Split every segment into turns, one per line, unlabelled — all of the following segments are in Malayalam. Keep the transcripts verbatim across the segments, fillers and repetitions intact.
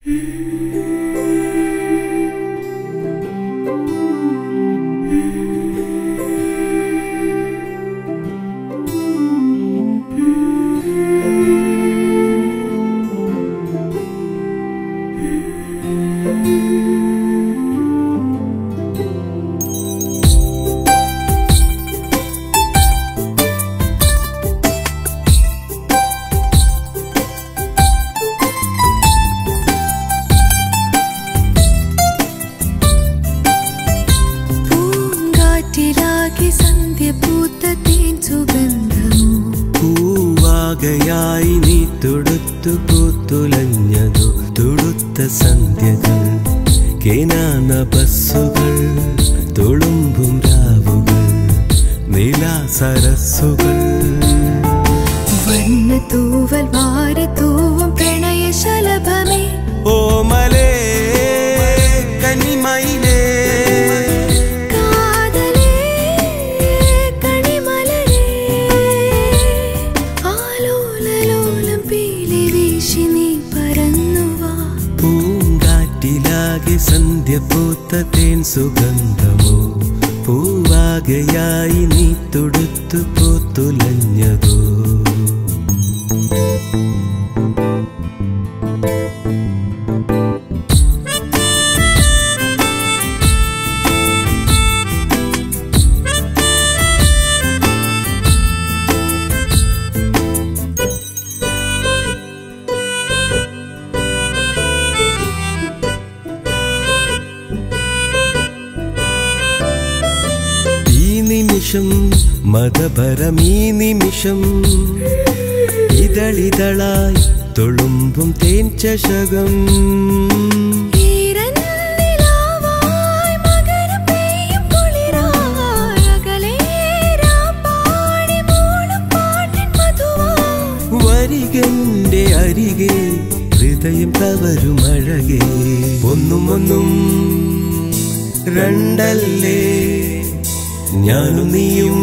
പൂവാകയായി നീ തുടുത്തു പൂത്തുലഞ്ഞതു തുടുത്ത സന്ധ്യകൾ കേനാന ബസ്സുകൾ തുളുമ്പും രാവുകൾ നീലാസരസ്സുകൾ
വന്ന തൂവൽ വാരി തൂവും പ്രണയശലഭമേ
ഓമലേ കനിമയിലേ സന്ധ്യ പൂത്ത തേൻ സുഗന്ധമോ പൂവാകയായി നീ തുടുത്തു പൂത്തുലഞ്ഞതോ നിമിഷം മതപരമീ നിമിഷം ഇതളിതളായി തുളുമ്പും തേൻ ചഷകം വരികന്റെ അരികെ ഹൃദയം കവരും അഴകേ ഒന്നും ഒന്നും രണ്ടല്ലേ ഞാനും നീയും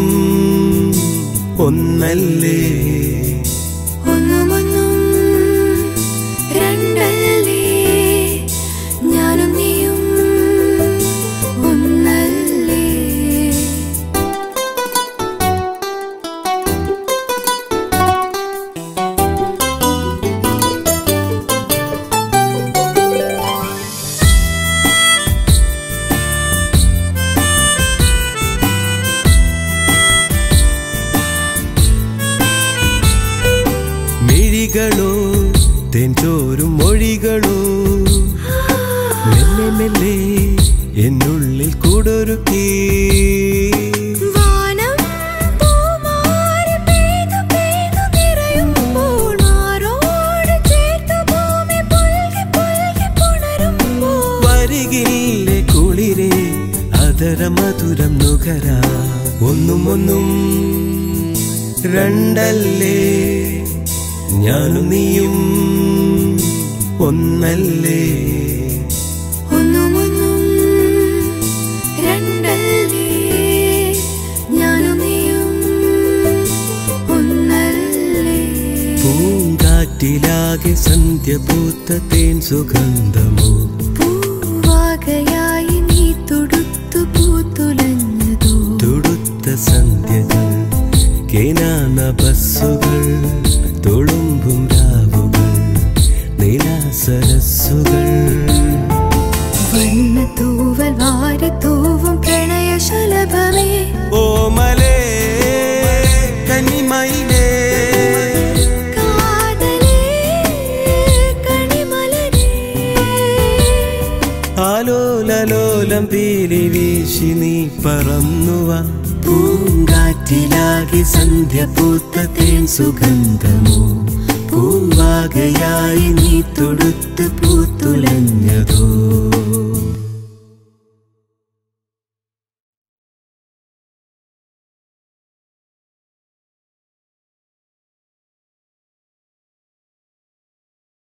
ഒന്നല്ലേ
ഒന്നുമൊന്നും രണ്ടല്ലേ ഞാനും നീയും ഒന്നല്ലേ
മിഴികളോ തേൻചോരും മൊഴികളോ മെല്ലെ മെല്ലെ എന്നുള്ളിൽ കൂടൊരുക്കി വരികില്ലേ കുളിരേ അതര മധുരം നുകരാ ഒന്നും ഒന്നും രണ്ടല്ലേ ഞാനും നീയും ഒന്നല്ലേ
ഒന്നുമൊന്നും രണ്ടല്ലേ ഞാനും നീയും ഒന്നല്ലേ
പൂങ്കാറ്റിലാകെ സന്ധ്യ പൂത്ത തേൻ സുഗന്ധമോ
പൂവാകയായി നീ തുടുത്തു പൂത്തുലഞ്ഞതോ
തുടുത്ത സന്ധ്യകൾ കേനാന ബസ്സുകൾ തുളുമ്പും രാവുകൾ നീലാസരസ്സുകൾ
വന്ന തൂവൽ വാരി തൂവും പ്രണയശലഭമേ
ഓമലേ കനിമയിലേ
കാതലേ കണിമലരേ
ആലോലലോലം പീലി വീശി നീ പറന്നുവാ പൂങ്കാറ്റിലാകെ സന്ധ്യ പൂത്ത തേൻ സുഗന്ധമോ പൂവാകയായി നീ തുടുത്ത് പൂത്തുലഞ്ഞതോ